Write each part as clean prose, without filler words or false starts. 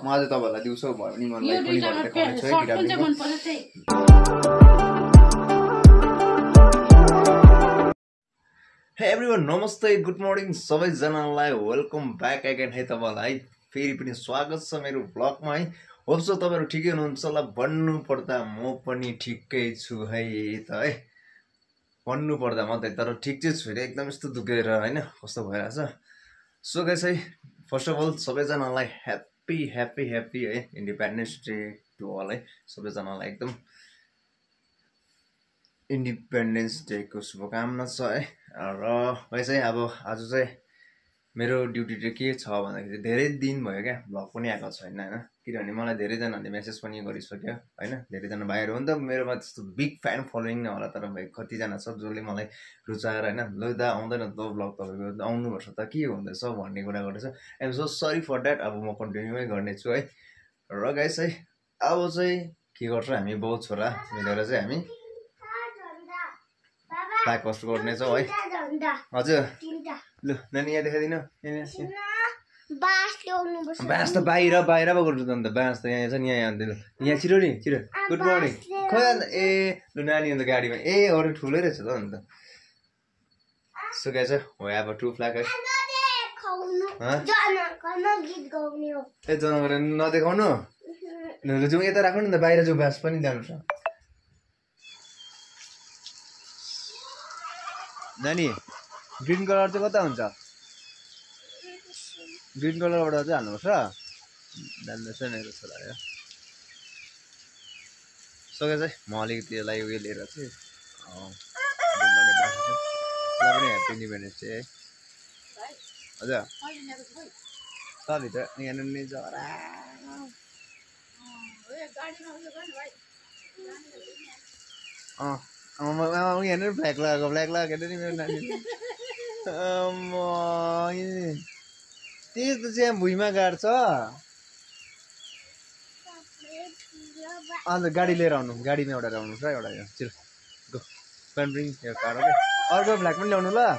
आज तपाईहरुलाई दिउँसो भयो नि मनलाई पनि भनेर देखाउने छु है हे एभ्रीवन नमस्ते गुड मर्निङ सबैजनालाई वेलकम ब्याक अगेन है तपाईलाई फेरि पनि स्वागत छ मेरो ब्लगमा है होप सो तपाईहरु ठिकै हुनुहुन्छ होला भन्नु पर्दा म पनि ठिकै छु है त है भन्नु पर्दा म त तर ठिक चाहिँ छु एकदम यस्तो दुखेर हैन कस्तो भइराछ सो गाइस है फर्स्ट अफ अल सबैजनालाई ह्यापी है इन्डिपेन्डेन्स डे टु अल है सबैजनालाई एकदम इन्डिपेन्डेन्स डे को शुभकामना छ है र गाइस है अब आज चाहिँ मेरो ड्युटी चाहिँ के छ भन्दाखेरि धेरै दिन भयो क्या भ्लग पनि आएको छैन हैन किनभने मलाई धेरै जनाले मेसेज पनि गरिसक्यो हैन धेरै जना भाइहरु हो नि त मेरोमा त्यस्तो बिग फ्यान फलोइङ नै होला तर भाइ कति जना छ जसले मलाई रुचाएर हैन ल दा आउँदैन त भ्लग तपाईको आउनु पर्छ त के हुँदैछ भन्ने कुरा गर्दैछ I am so sorry for that अब म कन्टिन्युमै गर्ने छु है र गाइस है अब चाहिँ के गर्छ हामी बहुत छोरा मिलेर चाहिँ हामी फ्ल्याग होस्ट गर्ने छौ है हजुर लु नानी यहाँ देखाइदिनु बाँस त बाहिर पो गर्नु त अन्त बाँस त यहाँ छ नि यहाँ यहाँ छिरो नि छिरो गुड मर्निङ खोइ अन्त ए लु नानी अन्त गाडीमा ए अरू ठुलै रहेछ त अन्त सो गाइस हो अब टु फ्ल्याग है ए जनावर नदेखाउनु लु जाउँ यता राख्नु नि त बाहिर जाउँ बाँस पनि ल्याउनु छ नानी ग्रीन कलर चाहिँ कता हुन्छ ग्रीन कलरबाट चाहिँ हाल्नुपर्छ जान्दैछ नि छोरा यो सके चाहिँ म अलिकति यसलाई उयो लिएर चाहिँ पनि ह्याप्पी इन्डिपेन्डेन्स डे है हजुर भित्र यहाँ नि जरा यहाँ ब्ल्याक लगाएको नि मेरो नानी त्यस्तो चाहिँ भुइँमा गाड्छ अन्त गाडी लिएर आउनु गाडीमा एउटा ल्याउनु छ एउटा यो चिर गो ब्रिङ यो कार अर्को ब्ल्याक पनि ल्याउनु ल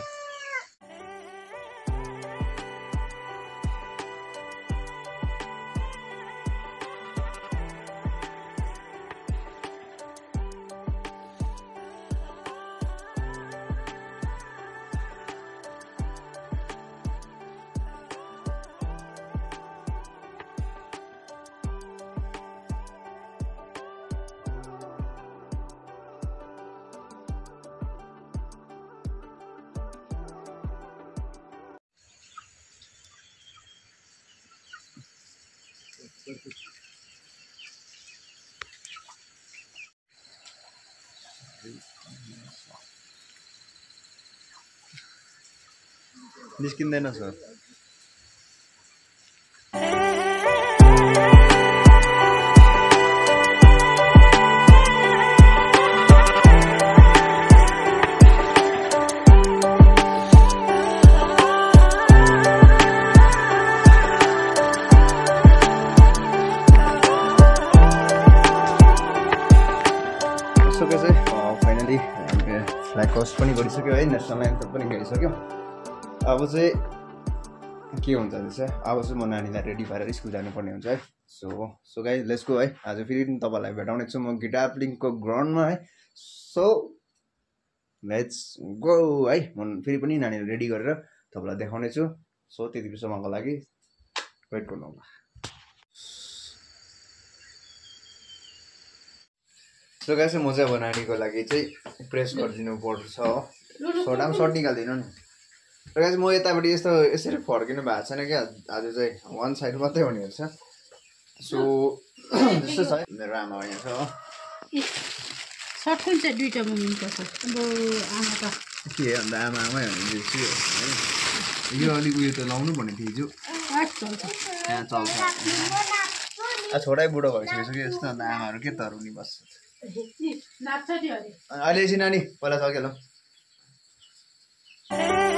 निस्किँदैन सर फाइनली फ्ल्याग होस्ट पनि गरिसक्यो है नेसनल एन्थम पनि गरिसक्यो अब चाहिँ के हुन्छ चाहिँ अब चाहिँ म नानीलाई रेडी भएर स्कुल जानुपर्ने हुन्छ है सो गाइस लेट्स गो है आज फेरि तपाईँलाई भेटाउने छु म गिटार प्लेइङको ग्राउन्डमा है सो लेट्स गो है म फेरि पनि नानीलाई रेडी गरेर तपाईँलाई देखाउने छु सो त्यति बेलासम्मको लागि वेट गर्नु होला सो गाइस म चाहिँ अब नानीको लागि चाहिँ प्रेस गरिदिनु पर्छ सर्ट निकालिदिनु नि र गाइस म यताबाट यस्तो यसरी फर्किनु भएको छैन क्या आज चाहिँ वान साइड मात्रै हुने रहेछ सो जस्तो छ मेरो आमा यहाँ छ सर्ट कुन चाहिँ दुईटा मुभमेन्ट छ अब आमा त के अन्त आमामै हो भने यो अलिक उयो त लाउनु पर्ने थियो हिजो चल्छ छोटै बुढो भइसकेको कि यस्तो अन्त आमाहरू के त रुनी बस्छ अहिले एकछिन नानी पहिला सक्यो ल